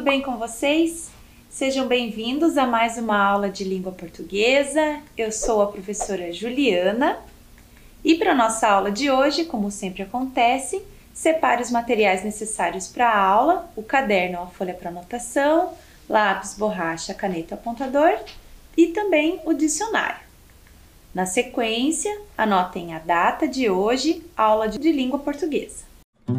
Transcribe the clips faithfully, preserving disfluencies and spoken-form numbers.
bem com vocês? Sejam bem-vindos a mais uma aula de língua portuguesa. Eu sou a professora Juliana e para a nossa aula de hoje, como sempre acontece, separe os materiais necessários para a aula, o caderno, a folha para anotação, lápis, borracha, caneta, apontador e também o dicionário. Na sequência, anotem a data de hoje, aula de língua portuguesa.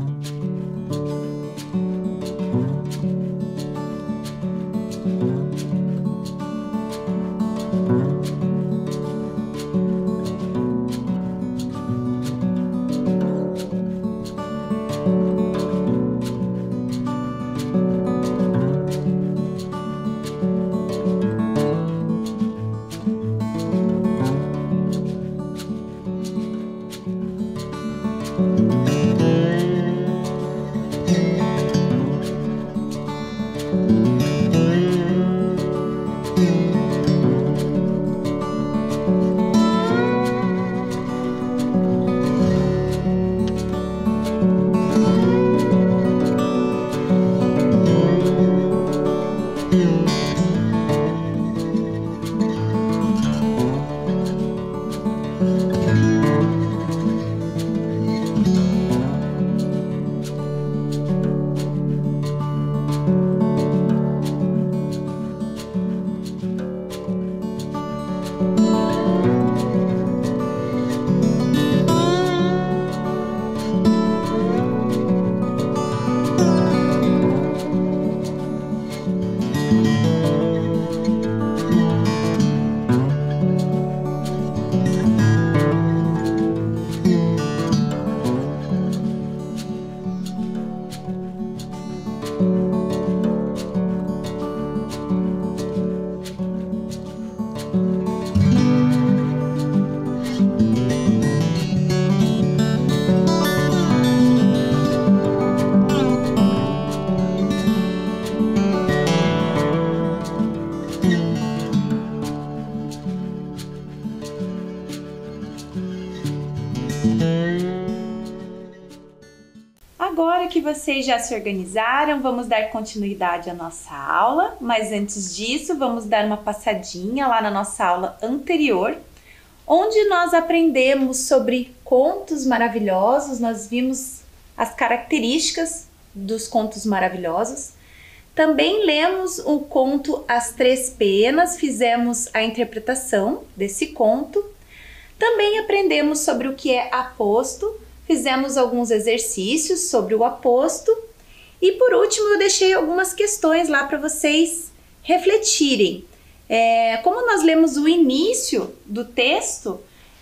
Agora que vocês já se organizaram, vamos dar continuidade à nossa aula, mas antes disso, vamos dar uma passadinha lá na nossa aula anterior, onde nós aprendemos sobre contos maravilhosos, nós vimos as características dos contos maravilhosos. Também lemos o conto As Três Penas, fizemos a interpretação desse conto. Também aprendemos sobre o que é aposto, fizemos alguns exercícios sobre o aposto e por último eu deixei algumas questões lá para vocês refletirem. É, como nós lemos o início do texto,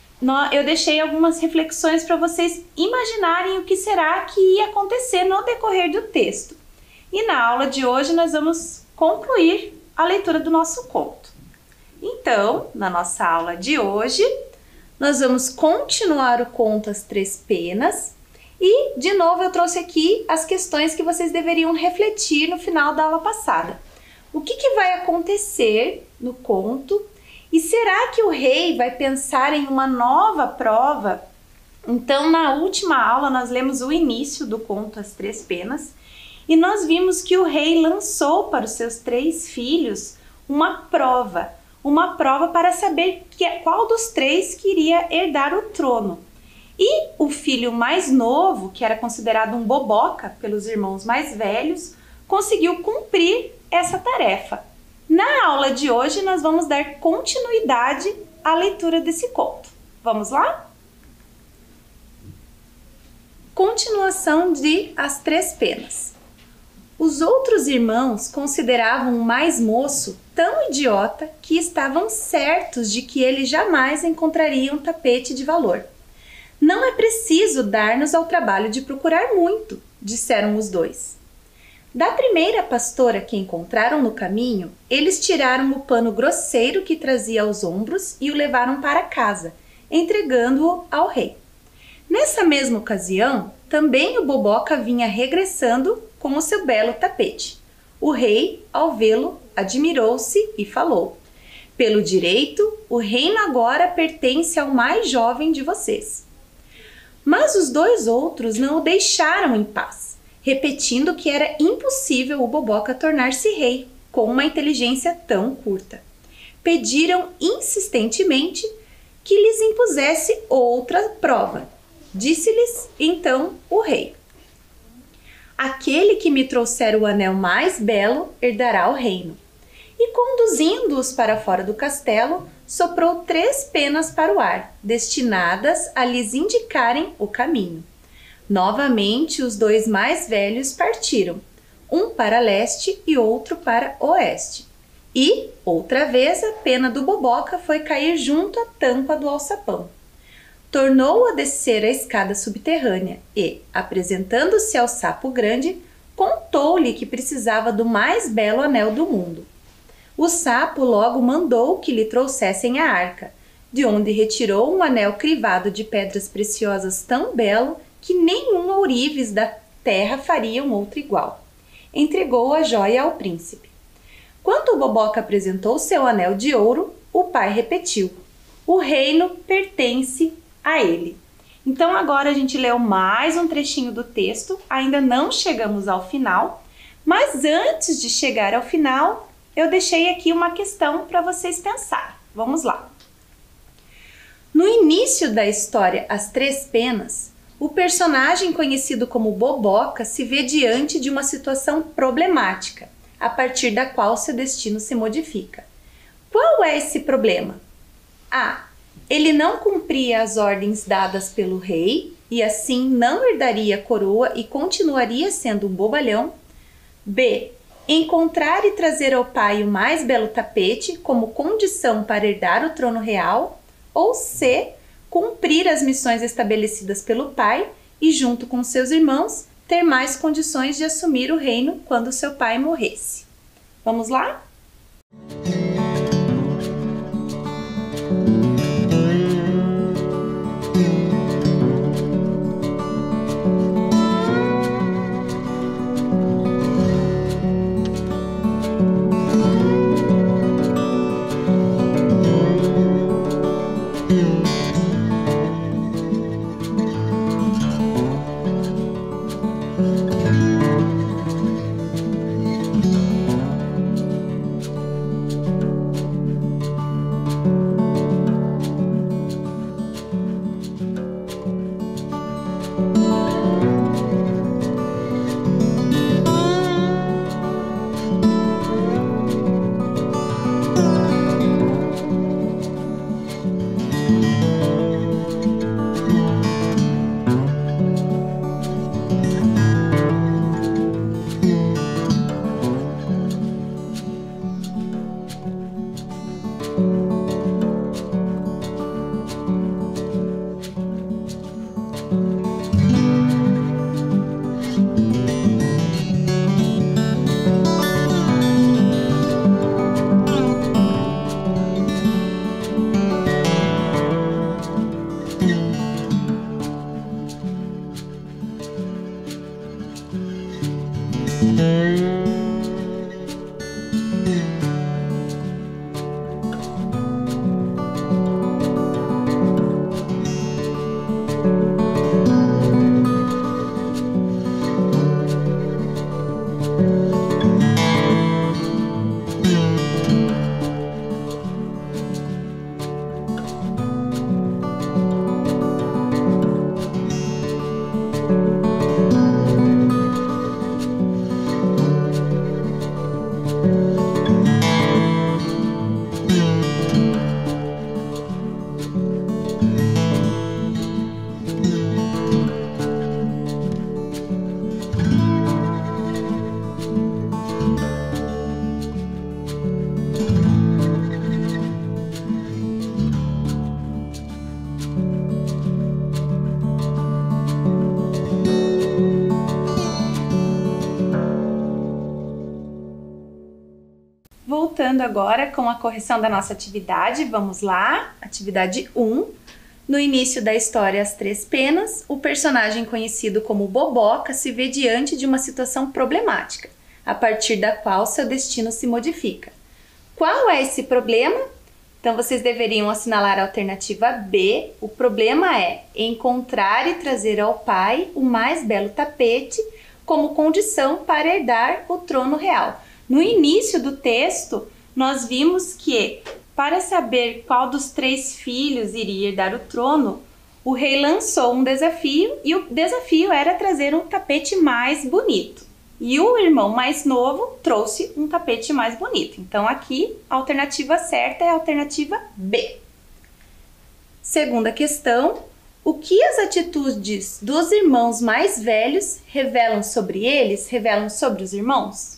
eu deixei algumas reflexões para vocês imaginarem o que será que ia acontecer no decorrer do texto. E na aula de hoje nós vamos concluir a leitura do nosso conto. Então, na nossa aula de hoje, nós vamos continuar o conto As Três Penas e, de novo, eu trouxe aqui as questões que vocês deveriam refletir no final da aula passada. O que, que vai acontecer no conto? E será que o rei vai pensar em uma nova prova? Então, na última aula, nós lemos o início do conto As Três Penas e nós vimos que o rei lançou para os seus três filhos uma prova. Uma prova para saber que, qual dos três queria herdar o trono. E o filho mais novo, que era considerado um boboca pelos irmãos mais velhos, conseguiu cumprir essa tarefa. Na aula de hoje, nós vamos dar continuidade à leitura desse conto. Vamos lá? Continuação de As Três Penas. Os outros irmãos consideravam o mais moço tão idiota que estavam certos de que ele jamais encontraria um tapete de valor. Não é preciso dar-nos ao trabalho de procurar muito, disseram os dois. Da primeira pastora que encontraram no caminho, eles tiraram o pano grosseiro que trazia aos ombros e o levaram para casa, entregando-o ao rei. Nessa mesma ocasião, também o boboca vinha regressando com o seu belo tapete. O rei, ao vê-lo, admirou-se e falou: "Pelo direito, o reino agora pertence ao mais jovem de vocês." Mas os dois outros não o deixaram em paz. repetindo que era impossível o Boboca tornar-se rei com uma inteligência tão curta. Pediram insistentemente que lhes impusesse outra prova. Disse-lhes então o rei: aquele que me trouxer o anel mais belo herdará o reino. E conduzindo-os para fora do castelo, soprou três penas para o ar, destinadas a lhes indicarem o caminho. Novamente os dois mais velhos partiram, um para leste e outro para oeste. E, outra vez, a pena do Boboca foi cair junto à tampa do alçapão. Tornou a descer a escada subterrânea e, apresentando-se ao sapo grande, contou-lhe que precisava do mais belo anel do mundo. O sapo logo mandou que lhe trouxessem a arca, de onde retirou um anel crivado de pedras preciosas tão belo que nenhum ourives da terra faria um outro igual. Entregou a joia ao príncipe. Quando o Boboca apresentou seu anel de ouro, o pai repetiu: o reino pertence a ele. Então agora a gente leu mais um trechinho do texto, ainda não chegamos ao final, mas antes de chegar ao final, eu deixei aqui uma questão para vocês pensarem. Vamos lá. No início da história As Três Penas, o personagem conhecido como Boboca se vê diante de uma situação problemática, a partir da qual seu destino se modifica. Qual é esse problema? A. Ele não cumpria as ordens dadas pelo rei e assim não herdaria a coroa e continuaria sendo um bobalhão. B. Encontrar e trazer ao pai o mais belo tapete como condição para herdar o trono real. Ou C. Cumprir as missões estabelecidas pelo pai e, junto com seus irmãos, ter mais condições de assumir o reino quando seu pai morresse. Vamos lá? Voltando agora com a correção da nossa atividade, vamos lá. Atividade um. No início da história As Três Penas, o personagem conhecido como Boboca se vê diante de uma situação problemática, a partir da qual seu destino se modifica. Qual é esse problema? Então vocês deveriam assinalar a alternativa B. O problema é encontrar e trazer ao pai o mais belo tapete como condição para herdar o trono real. No início do texto, nós vimos que, para saber qual dos três filhos iria herdar o trono, o rei lançou um desafio e o desafio era trazer um tapete mais bonito. E o irmão mais novo trouxe um tapete mais bonito. Então aqui a alternativa certa é a alternativa B. Segunda questão: o que as atitudes dos irmãos mais velhos revelam sobre eles, revelam sobre os irmãos?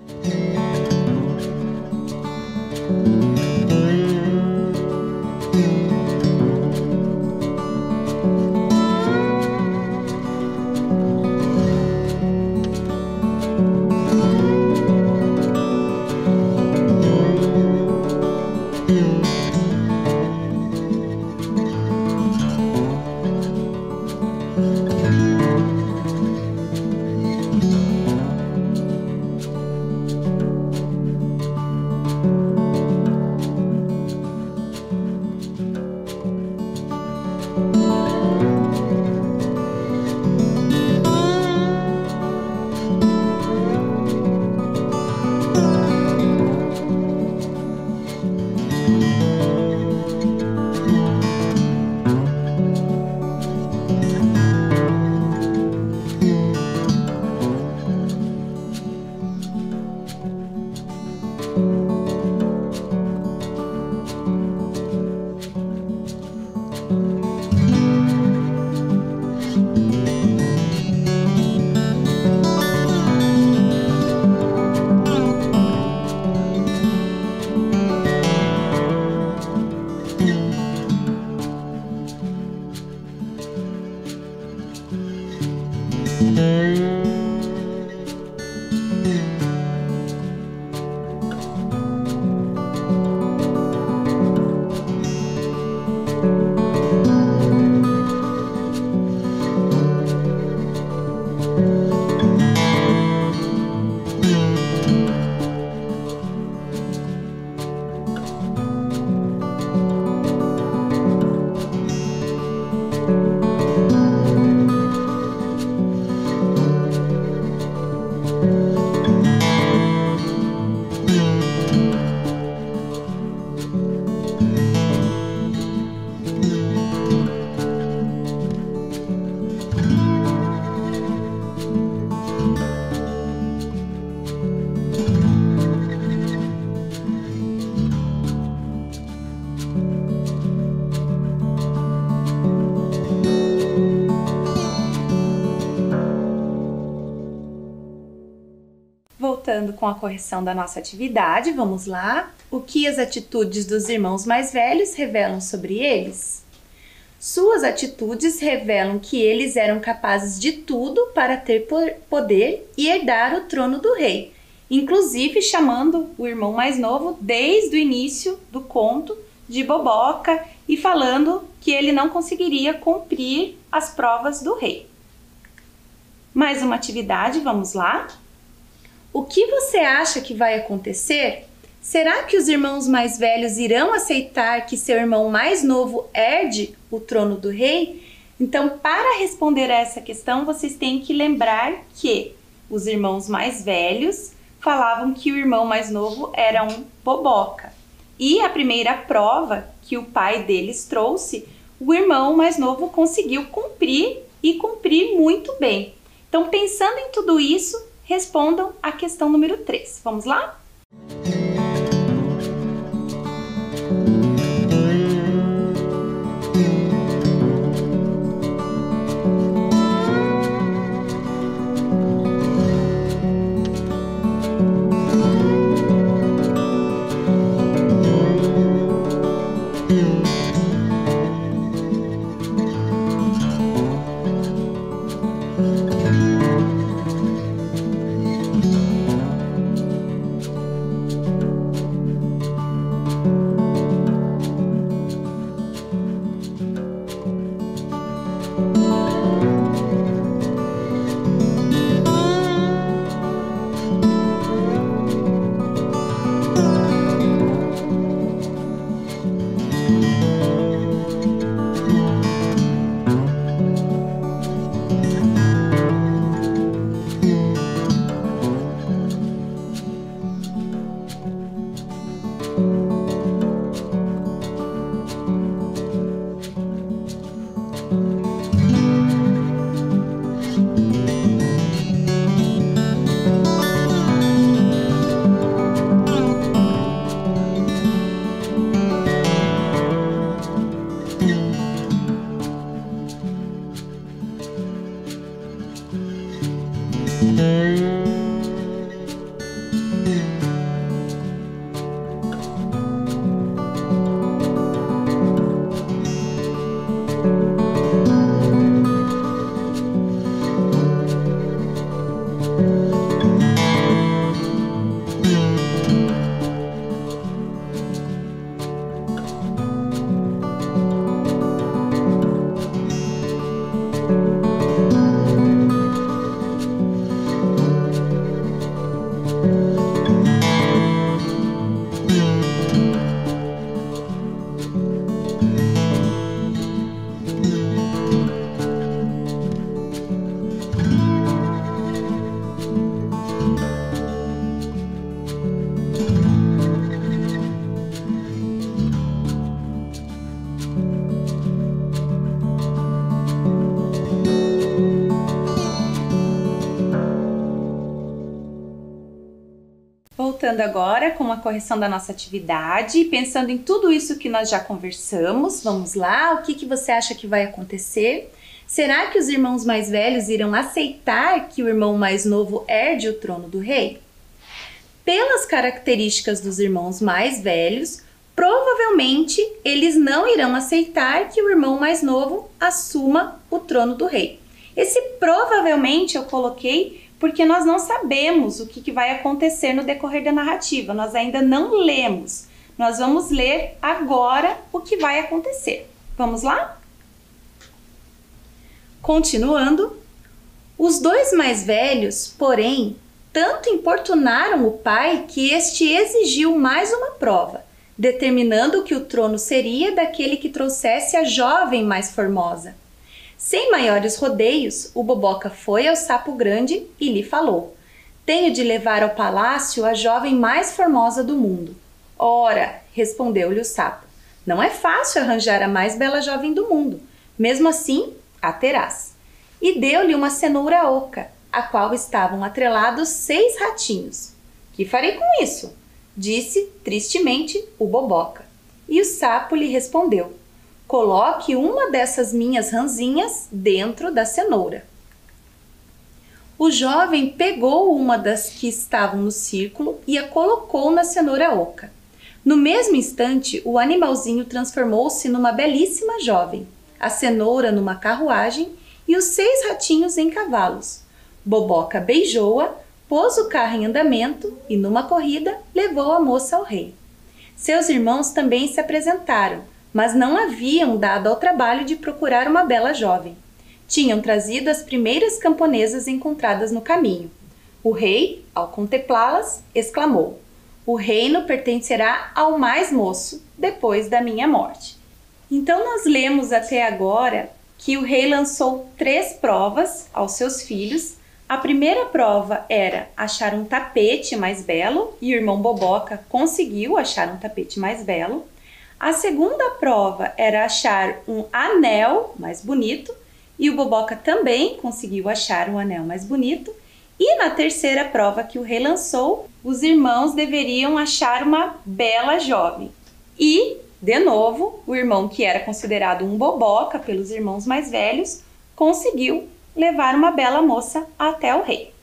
Voltando com a correção da nossa atividade, vamos lá. O que as atitudes dos irmãos mais velhos revelam sobre eles? Suas atitudes revelam que eles eram capazes de tudo para ter poder e herdar o trono do rei, inclusive chamando o irmão mais novo desde o início do conto de boboca e falando que ele não conseguiria cumprir as provas do rei. Mais uma atividade, vamos lá? O que você acha que vai acontecer? Será que os irmãos mais velhos irão aceitar que seu irmão mais novo herde o trono do rei? Então, para responder a essa questão, vocês têm que lembrar que os irmãos mais velhos falavam que o irmão mais novo era um boboca. E a primeira prova que o pai deles trouxe, o irmão mais novo conseguiu cumprir e cumprir muito bem. Então, pensando em tudo isso, respondam a questão número três. Vamos lá? Voltando agora com a correção da nossa atividade, pensando em tudo isso que nós já conversamos, vamos lá, o que, que você acha que vai acontecer? Será que os irmãos mais velhos irão aceitar que o irmão mais novo herde o trono do rei? Pelas características dos irmãos mais velhos, provavelmente eles não irão aceitar que o irmão mais novo assuma o trono do rei. Esse provavelmente eu coloquei porque nós não sabemos o que, que vai acontecer no decorrer da narrativa, nós ainda não lemos. Nós vamos ler agora o que vai acontecer. Vamos lá? Continuando, os dois mais velhos, porém, tanto importunaram o pai que este exigiu mais uma prova, determinando que o trono seria daquele que trouxesse a jovem mais formosa. Sem maiores rodeios, o Boboca foi ao Sapo Grande e lhe falou: tenho de levar ao palácio a jovem mais formosa do mundo. Ora, respondeu-lhe o sapo, não é fácil arranjar a mais bela jovem do mundo. Mesmo assim, a terás. E deu-lhe uma cenoura oca, a qual estavam atrelados seis ratinhos. Que farei com isso? Disse tristemente o Boboca. E o sapo lhe respondeu: coloque uma dessas minhas ranzinhas dentro da cenoura. O jovem pegou uma das que estavam no círculo e a colocou na cenoura oca. No mesmo instante, o animalzinho transformou-se numa belíssima jovem, a cenoura numa carruagem e os seis ratinhos em cavalos. Boboca beijou-a, pôs o carro em andamento e, numa corrida, levou a moça ao rei. Seus irmãos também se apresentaram, mas não haviam dado ao trabalho de procurar uma bela jovem. Tinham trazido as primeiras camponesas encontradas no caminho. O rei, ao contemplá-las, exclamou: o reino pertencerá ao mais moço, depois da minha morte. Então nós lemos até agora que o rei lançou três provas aos seus filhos. A primeira prova era achar um tapete mais belo, e o irmão Boboca conseguiu achar um tapete mais belo. A segunda prova era achar um anel mais bonito, e o Boboca também conseguiu achar um anel mais bonito. E na terceira prova que o rei lançou, os irmãos deveriam achar uma bela jovem. E, de novo, o irmão que era considerado um boboca pelos irmãos mais velhos, conseguiu levar uma bela moça até o rei.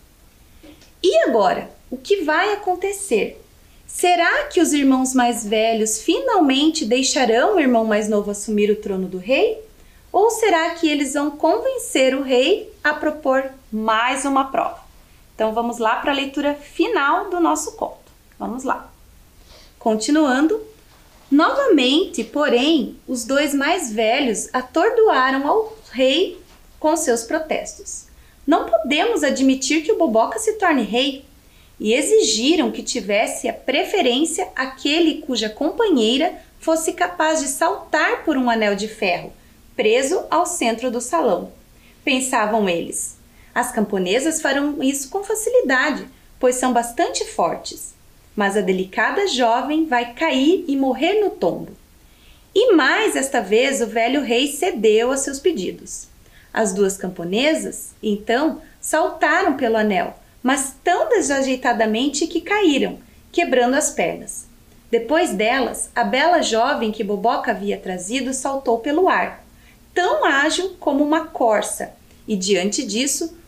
E agora, o que vai acontecer? Será que os irmãos mais velhos finalmente deixarão o irmão mais novo assumir o trono do rei? Ou será que eles vão convencer o rei a propor mais uma prova? Então vamos lá para a leitura final do nosso conto. Vamos lá. Continuando, novamente, porém, os dois mais velhos atordoaram ao rei com seus protestos. Não podemos admitir que o Boboca se torne rei. E exigiram que tivesse a preferência aquele cuja companheira fosse capaz de saltar por um anel de ferro, preso ao centro do salão. Pensavam eles: as camponesas farão isso com facilidade, pois são bastante fortes. Mas a delicada jovem vai cair e morrer no tombo. E mais esta vez o velho rei cedeu a seus pedidos. As duas camponesas, então, saltaram pelo anel, mas tão desajeitadamente que caíram, quebrando as pernas. Depois delas, a bela jovem que Boboca havia trazido saltou pelo ar, tão ágil como uma corça, e diante disso,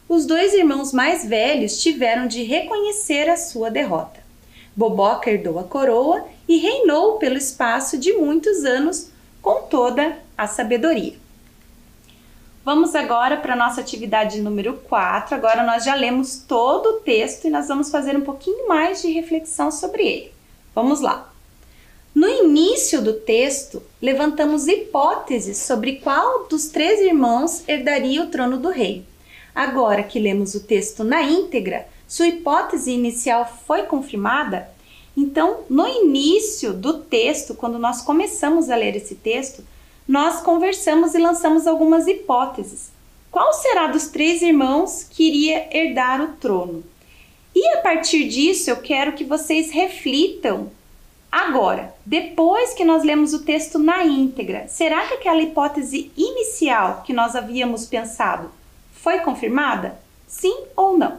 os dois irmãos mais velhos tiveram de reconhecer a sua derrota. Boboca herdou a coroa e reinou pelo espaço de muitos anos com toda a sabedoria. Vamos agora para a nossa atividade número quatro. Agora nós já lemos todo o texto e nós vamos fazer um pouquinho mais de reflexão sobre ele. Vamos lá. No início do texto, levantamos hipóteses sobre qual dos três irmãos herdaria o trono do rei. Agora que lemos o texto na íntegra, sua hipótese inicial foi confirmada? Então, no início do texto, quando nós começamos a ler esse texto, nós conversamos e lançamos algumas hipóteses. Qual será dos três irmãos que iria herdar o trono? E a partir disso, eu quero que vocês reflitam agora, depois que nós lemos o texto na íntegra. Será que aquela hipótese inicial que nós havíamos pensado foi confirmada? Sim ou não?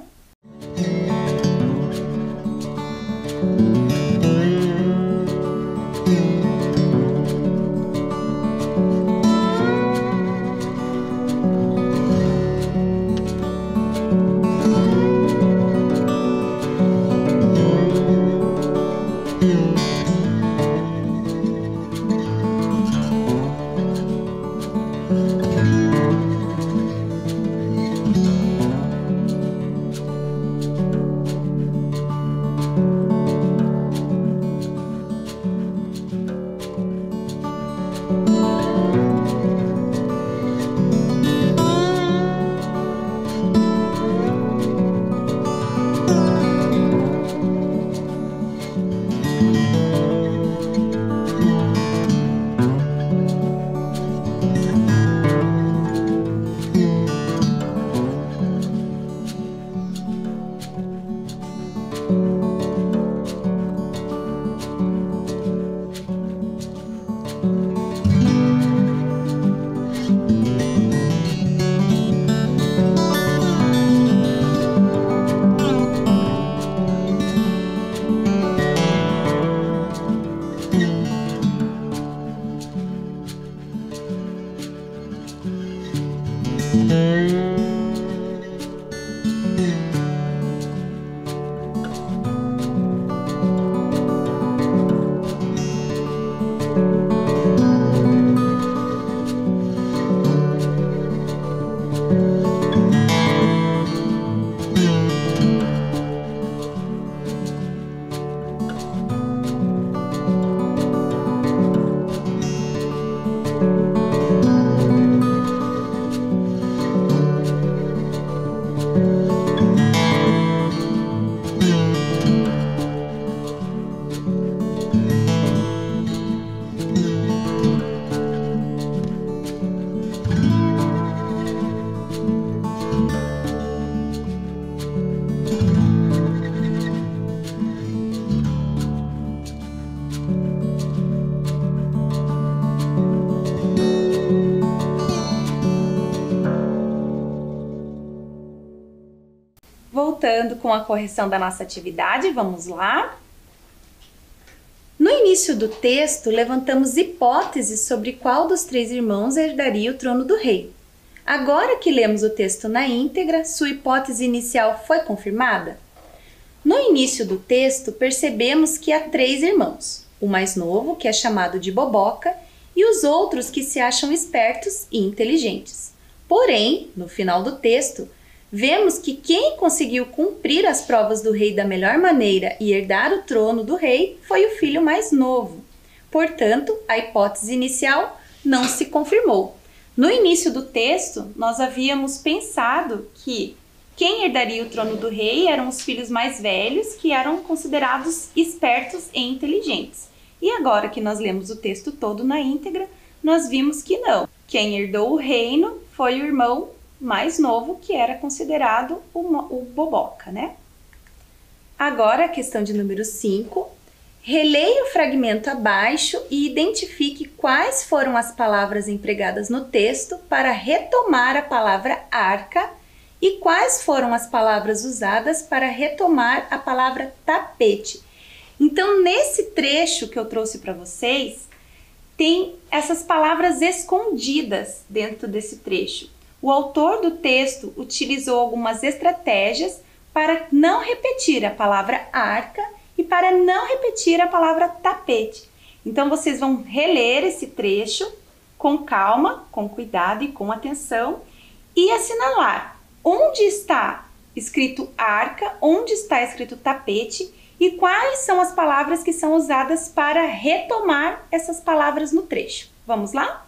Voltando com a correção da nossa atividade, vamos lá. No início do texto, levantamos hipóteses sobre qual dos três irmãos herdaria o trono do rei. Agora que lemos o texto na íntegra, sua hipótese inicial foi confirmada? No início do texto, percebemos que há três irmãos, o mais novo, que é chamado de Boboca, e os outros que se acham espertos e inteligentes. Porém, no final do texto, vemos que quem conseguiu cumprir as provas do rei da melhor maneira e herdar o trono do rei foi o filho mais novo. Portanto, a hipótese inicial não se confirmou. No início do texto, nós havíamos pensado que quem herdaria o trono do rei eram os filhos mais velhos, que eram considerados espertos e inteligentes. E agora que nós lemos o texto todo na íntegra, nós vimos que não. Quem herdou o reino foi o irmão mais novo, que era considerado o, o Boboca, né? Agora, a questão de número cinco. Releia o fragmento abaixo e identifique quais foram as palavras empregadas no texto para retomar a palavra arca e quais foram as palavras usadas para retomar a palavra tapete. Então, nesse trecho que eu trouxe para vocês, tem essas palavras escondidas dentro desse trecho. o autor do texto utilizou algumas estratégias para não repetir a palavra arca e para não repetir a palavra tapete. Então, vocês vão reler esse trecho com calma, com cuidado e com atenção e assinalar onde está escrito arca, onde está escrito tapete e quais são as palavras que são usadas para retomar essas palavras no trecho. Vamos lá?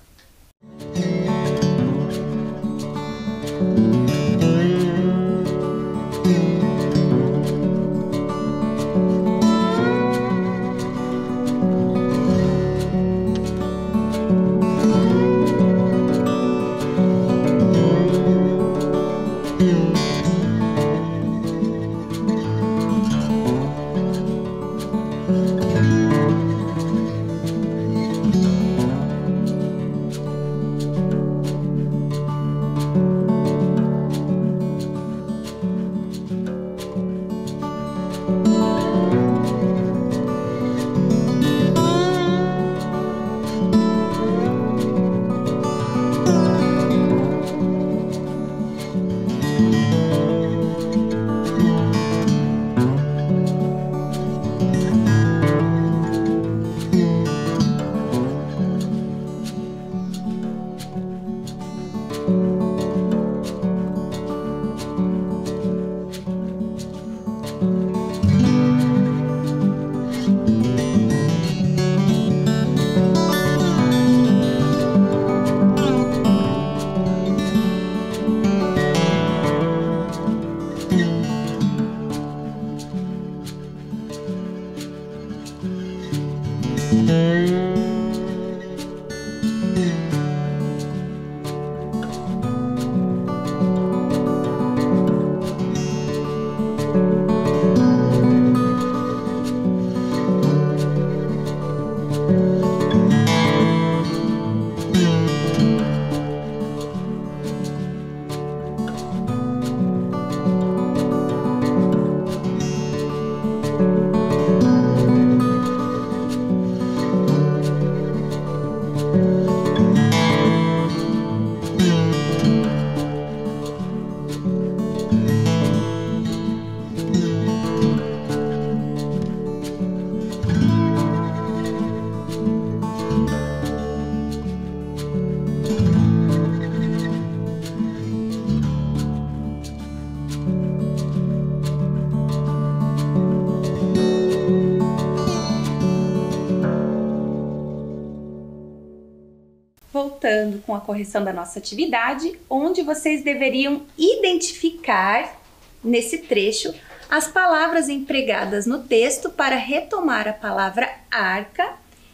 Voltando com a correção da nossa atividade, onde vocês deveriam identificar nesse trecho as palavras empregadas no texto para retomar a palavra arca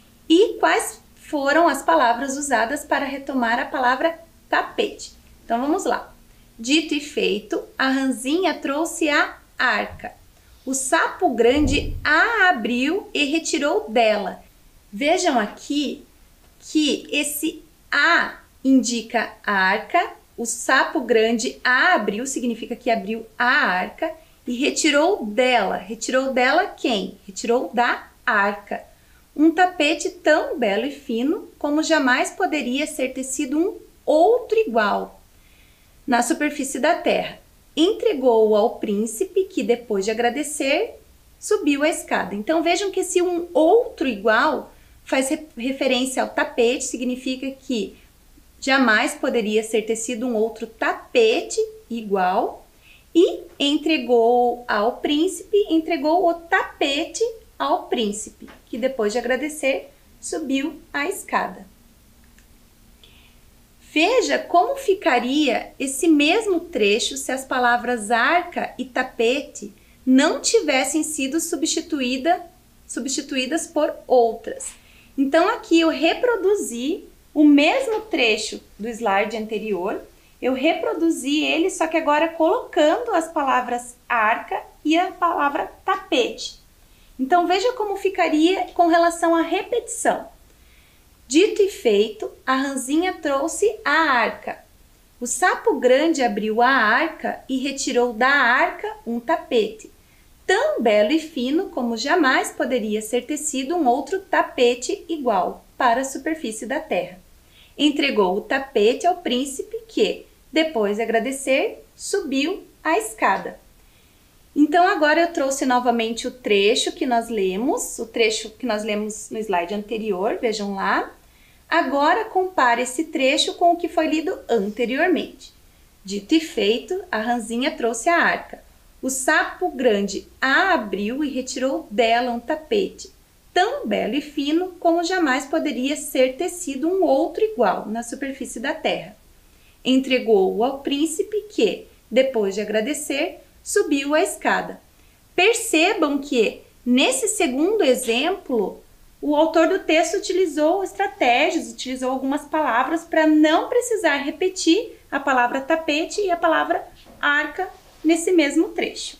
e quais foram as palavras usadas para retomar a palavra tapete. Então vamos lá. Dito e feito, a ranzinha trouxe a arca. O sapo grande a abriu e retirou dela. Vejam aqui que esse a indica a arca, o sapo grande a abriu, significa que abriu a arca, e retirou dela. Retirou dela quem? Retirou da arca. Um tapete tão belo e fino como jamais poderia ser tecido um outro igual na superfície da terra. Entregou-o ao príncipe, que depois de agradecer, subiu a escada. Então vejam que esse um outro igual faz referência ao tapete, significa que jamais poderia ser tecido um outro tapete igual, e entregou ao príncipe, entregou o tapete ao príncipe, que depois de agradecer, subiu a escada. Veja como ficaria esse mesmo trecho se as palavras arca e tapete não tivessem sido substituída, substituídas por outras. Então aqui eu reproduzi o mesmo trecho do slide anterior, eu reproduzi ele, só que agora colocando as palavras arca e a palavra tapete. Então veja como ficaria com relação à repetição. Dito e feito, a ranzinha trouxe a arca. O sapo grande abriu a arca e retirou da arca um tapete, tão belo e fino como jamais poderia ser tecido um outro tapete igual para a superfície da terra. Entregou o tapete ao príncipe que, Depois de agradecer, subiu a escada. Então, agora eu trouxe novamente o trecho que nós lemos, o trecho que nós lemos no slide anterior, vejam lá. Agora, compare esse trecho com o que foi lido anteriormente. Dito e feito, a ranzinha trouxe a arca. O sapo grande a abriu e retirou dela um tapete, tão belo e fino como jamais poderia ser tecido um outro igual na superfície da terra. Entregou-o ao príncipe que, depois de agradecer, subiu a escada. Percebam que, nesse segundo exemplo, o autor do texto utilizou estratégias, utilizou algumas palavras para não precisar repetir a palavra tapete e a palavra arca nesse mesmo trecho.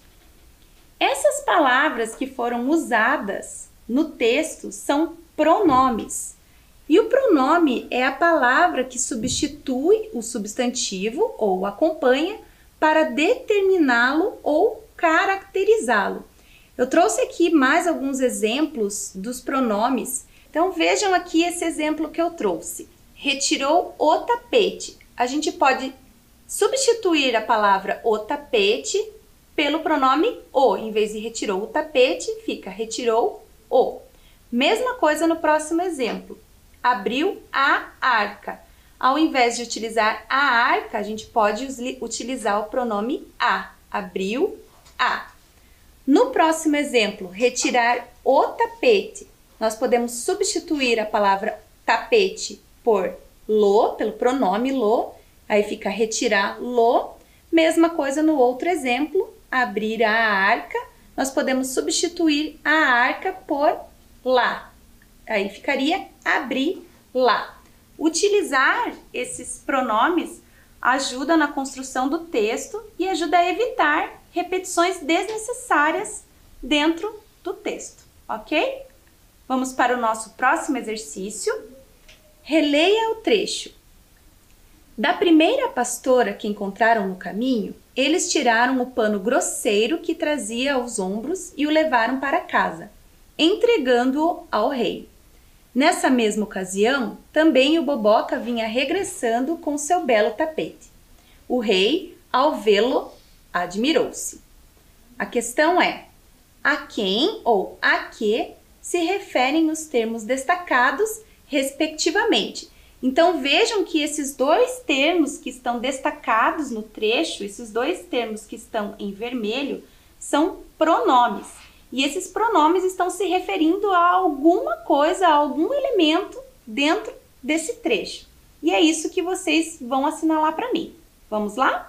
Essas palavras que foram usadas no texto são pronomes. E o pronome é a palavra que substitui o substantivo ou acompanha para determiná-lo ou caracterizá-lo. Eu trouxe aqui mais alguns exemplos dos pronomes. Então vejam aqui esse exemplo que eu trouxe. Retirou o tapete. A gente pode substituir a palavra o tapete pelo pronome o. Em vez de retirou o tapete, fica retirou o. Mesma coisa no próximo exemplo. Abriu a arca. Ao invés de utilizar a arca, a gente pode utilizar o pronome a. Abriu a. No próximo exemplo, retirar o tapete. Nós podemos substituir a palavra tapete por lo, pelo pronome lo. Aí fica retirar lo. Mesma coisa no outro exemplo, abrir a arca. Nós podemos substituir a arca por lá. Aí ficaria abrir lá. Utilizar esses pronomes ajuda na construção do texto e ajuda a evitar repetições desnecessárias dentro do texto, ok? Vamos para o nosso próximo exercício. Releia o trecho. Da primeira pastora que encontraram no caminho, eles tiraram o pano grosseiro que trazia aos ombros e o levaram para casa, entregando-o ao rei. Nessa mesma ocasião, também o Boboca vinha regressando com seu belo tapete. O rei, ao vê-lo, admirou-se. A questão é: a quem ou a que se referem os termos destacados, respectivamente? Então, vejam que esses dois termos que estão destacados no trecho, esses dois termos que estão em vermelho, são pronomes. E esses pronomes estão se referindo a alguma coisa, a algum elemento dentro desse trecho. E é isso que vocês vão assinalar para mim. Vamos lá?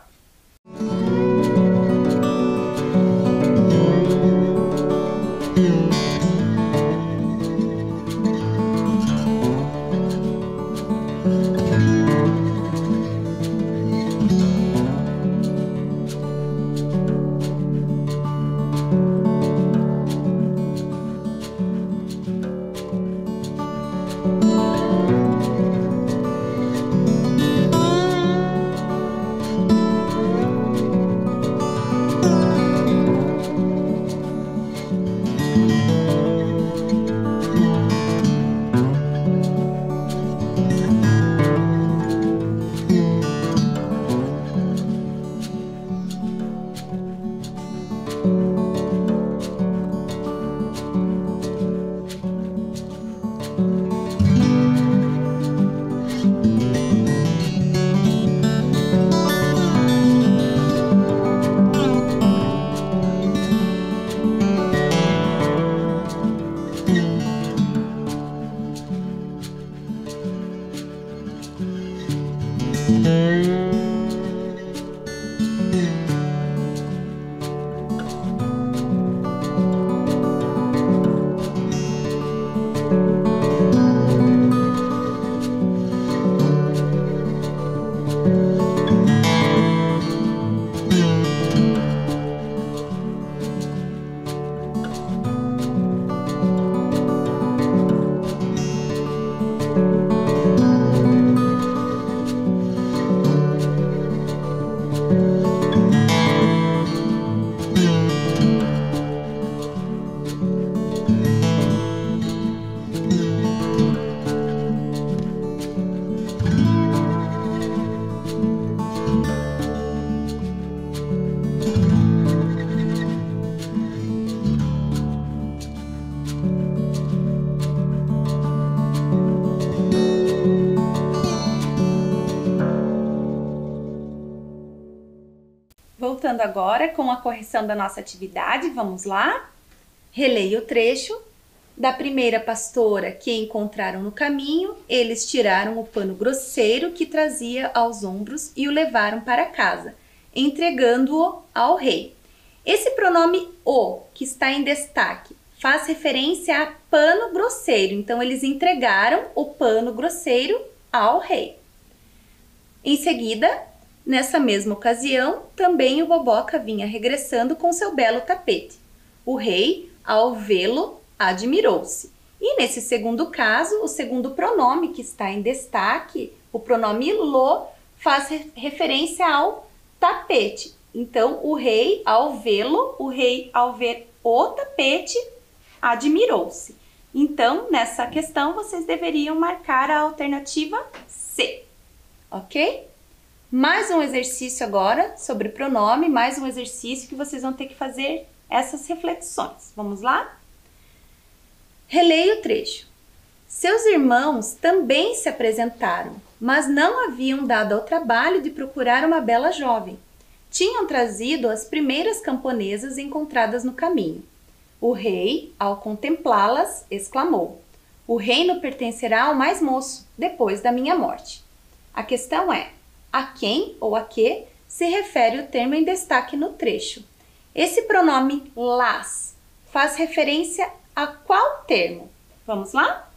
Voltando agora com a correção da nossa atividade, vamos lá? Releia o trecho. Da primeira pastora que encontraram no caminho, eles tiraram o pano grosseiro que trazia aos ombros e o levaram para casa, entregando-o ao rei. Esse pronome o, que está em destaque, faz referência a pano grosseiro. Então, eles entregaram o pano grosseiro ao rei. Em seguida, nessa mesma ocasião, também o Boboca vinha regressando com seu belo tapete. O rei, ao vê-lo, admirou-se. E nesse segundo caso, o segundo pronome que está em destaque, o pronome lo, faz re- referência ao tapete. Então, o rei, ao vê-lo, o rei, ao ver o tapete, admirou-se. Então, nessa questão, vocês deveriam marcar a alternativa C, ok? Mais um exercício agora sobre pronome, mais um exercício que vocês vão ter que fazer essas reflexões. Vamos lá? Releia o trecho. Seus irmãos também se apresentaram, mas não haviam dado ao trabalho de procurar uma bela jovem. Tinham trazido as primeiras camponesas encontradas no caminho. O rei, ao contemplá-las, exclamou: o reino pertencerá ao mais moço, depois da minha morte. A questão é: a quem ou a que se refere o termo em destaque no trecho? Esse pronome las faz referência a qual termo? Vamos lá?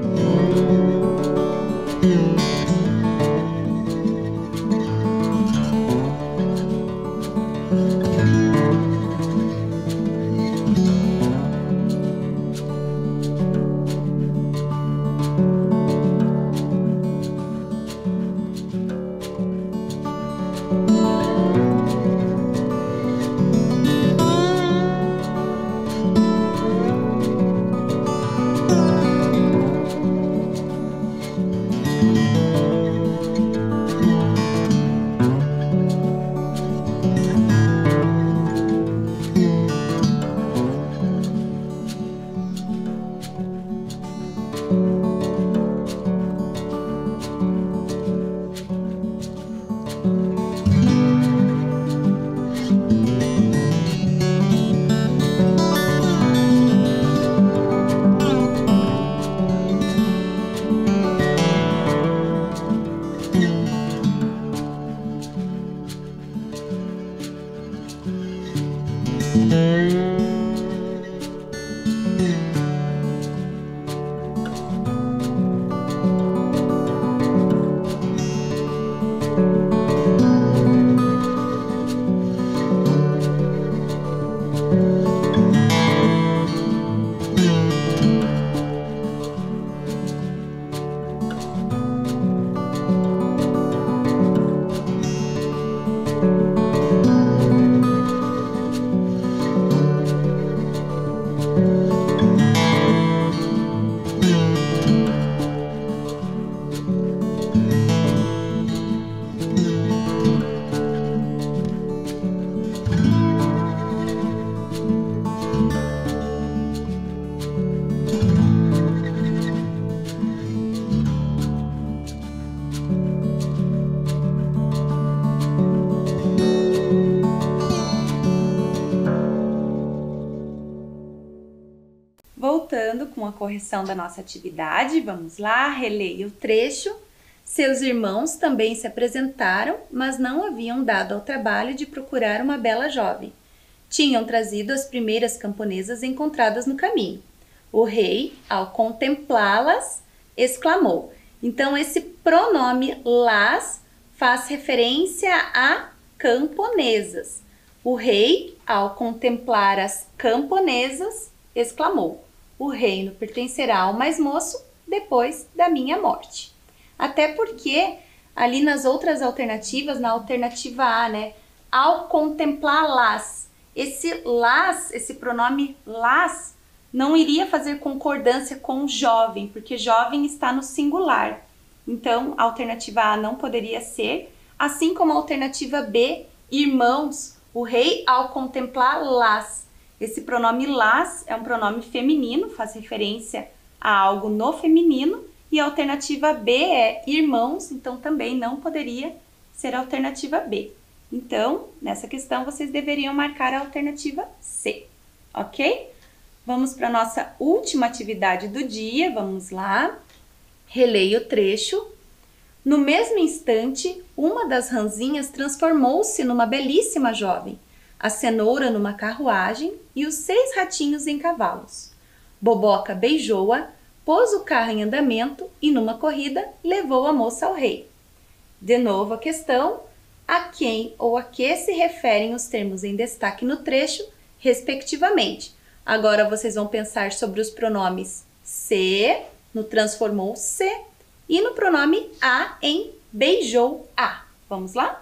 Voltando com a correção da nossa atividade, vamos lá, releia o trecho. Seus irmãos também se apresentaram, mas não haviam dado ao trabalho de procurar uma bela jovem. Tinham trazido as primeiras camponesas encontradas no caminho. O rei, ao contemplá-las, exclamou. Então, esse pronome las faz referência a camponesas. O rei, ao contemplar as camponesas, exclamou: o reino pertencerá ao mais moço depois da minha morte. Até porque ali nas outras alternativas, na alternativa A, né, ao contemplar-las, esse las, esse pronome las, não iria fazer concordância com jovem, porque jovem está no singular. Então, a alternativa A não poderia ser, assim como a alternativa B, irmãos, o rei ao contemplar-las. Esse pronome las é um pronome feminino, faz referência a algo no feminino, e a alternativa B é irmãos, então também não poderia ser a alternativa B. Então, nessa questão, vocês deveriam marcar a alternativa C, ok? Vamos para a nossa última atividade do dia, vamos lá. Releia o trecho. No mesmo instante, uma das ranzinhas transformou-se numa belíssima jovem, a cenoura numa carruagem e os seis ratinhos em cavalos. Boboca beijou-a, pôs o carro em andamento e, numa corrida, levou a moça ao rei. De novo a questão, a quem ou a que se referem os termos em destaque no trecho, respectivamente. Agora vocês vão pensar sobre os pronomes se, no transformou-se, e no pronome a em beijou-a. Vamos lá?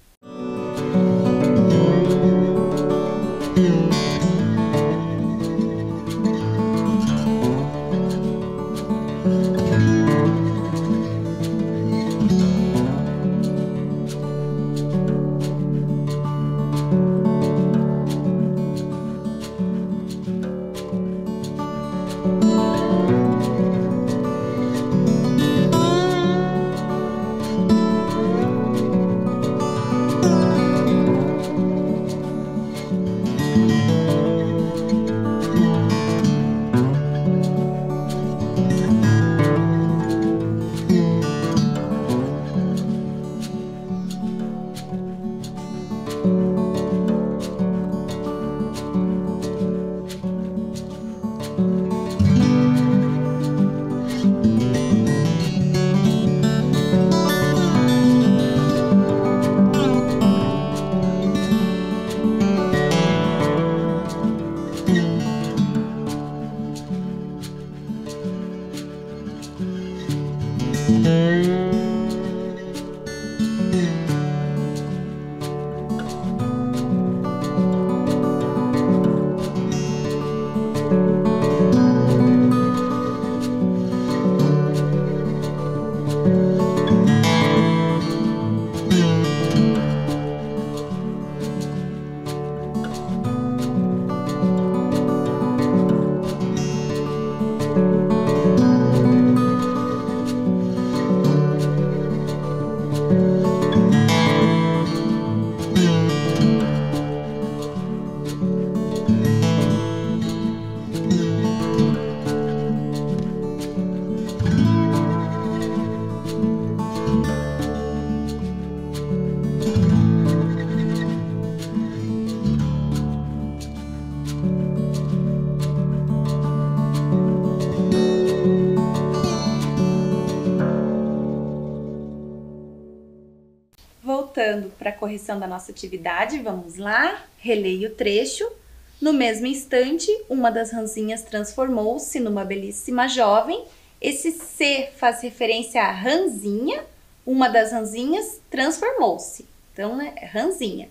Voltando para a correção da nossa atividade, vamos lá, releia o trecho. No mesmo instante, uma das ranzinhas transformou-se numa belíssima jovem. Esse se faz referência à ranzinha, uma das ranzinhas transformou-se, então é ranzinha.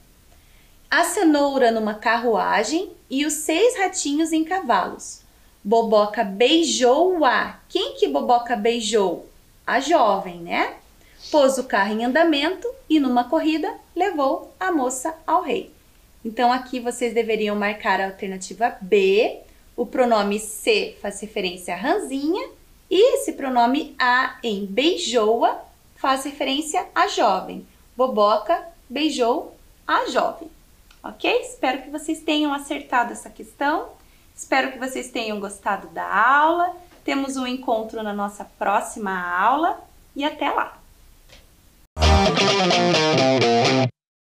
A cenoura numa carruagem e os seis ratinhos em cavalos. Boboca beijou-a. Quem que Boboca beijou? A jovem, né? Pôs o carro em andamento e, numa corrida, levou a moça ao rei. Então, aqui vocês deveriam marcar a alternativa B. O pronome se faz referência à ranzinha e esse pronome a em beijou-a faz referência à jovem. Boboca beijou a jovem. Ok? Espero que vocês tenham acertado essa questão. Espero que vocês tenham gostado da aula. Temos um encontro na nossa próxima aula e até lá! Thank you.